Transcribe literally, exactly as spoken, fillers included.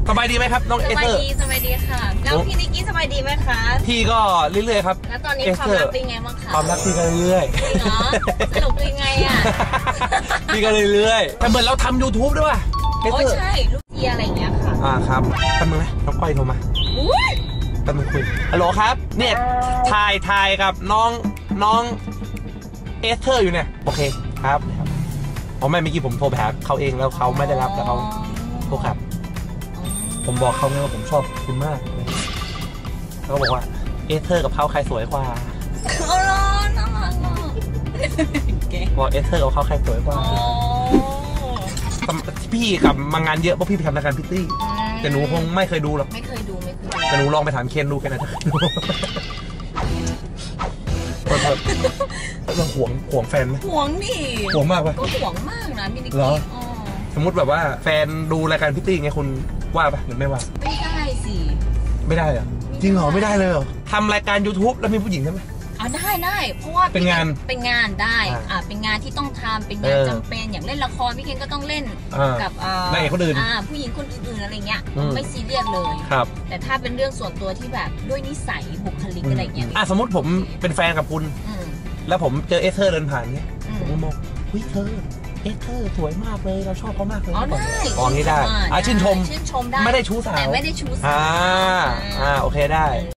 สบายดีไหมครับน้องเอเธอร์สบายดีสบายดีค่ะแล้วพี่นิกกี้สบายดีไหมคะพี่ก็เรื่อยๆครับแล้วตอนนี้ความรักเป็นไงบ้างคะความรักพี่ก็เรื่อยๆจริงเหรอสนุกเป็นไงอ่ะพี่ก็เรื่อยๆแต่เหมือนเราทำ ยูทูบ ด้วยว่ะโอ้ใช่ลูกเจียอะไรอย่างเงี้ยค่ะอ่าครับแป๊บนึงนะน้องก้อยโทรมาแป๊บนึงคุยฮัลโหลครับเนี่ยถ่ายถ่ายกับน้องน้องเอเธอร์อยู่เนี่ยโอเคครับอ๋อไม่เมื่อกี้ผมโทรไปหาเขาเองแล้วเขาไม่ได้รับแล้วเขาโทรครับผมบอกเขาไงว่าผมชอบคุณมากเลยเขาบอกว่าเอเธอร์กับเขาใครสวยกว่าเขาร้อนน่ารักมากบอกเอเธอร์กับเขาใครสวยกว่าพี่กับมางานเยอะเพราะพี่ไปทำรายการพิตตี้แต่หนูคงไม่เคยดูหรอกไม่เคยดูไม่เคยแต่หนูลองไปถามเคนดูแค่นั้นเราห่วงห่วงแฟนไหมห่วงดิห่วงมากปะก็ห่วงมากนะพี่นิกกี้สมมติแบบว่าแฟนดูรายการพิตตี้ไงคุณว่าปะหรือไม่ว่าไม่ได้สิไม่ได้เหรอจริงเหรอไม่ได้เลยเหรอทำรายการ ยูทูบ แล้วมีผู้หญิงใช่ไหมอ่าได้ได้เพราะว่าเป็นงานเป็นงานได้อ่าเป็นงานที่ต้องทำเป็นงานจำเป็นอย่างเล่นละครพี่เคนก็ต้องเล่นกับนางเอกคนอื่นอ่าผู้หญิงคนอื่นๆอะไรเงี้ยไม่ซีเรียสเลยครับแต่ถ้าเป็นเรื่องส่วนตัวที่แบบด้วยนิสัยบุคลิกอะไรเงี้ยอ่ะสมมติผมเป็นแฟนกับคุณแล้วผมเจอเอเธอร์เดินผ่านเนี้ยผมก็มองเฮ้ยเธอเอเธอร์สวยมากเลยเราชอบเขามากเลยอ๋อได้อ๋อนี่ได้อ่ะชื่นชมชื่นชมได้ไม่ได้ชู้สาวแต่ไม่ได้ชู้สาวอ่าอ่าโอเคได้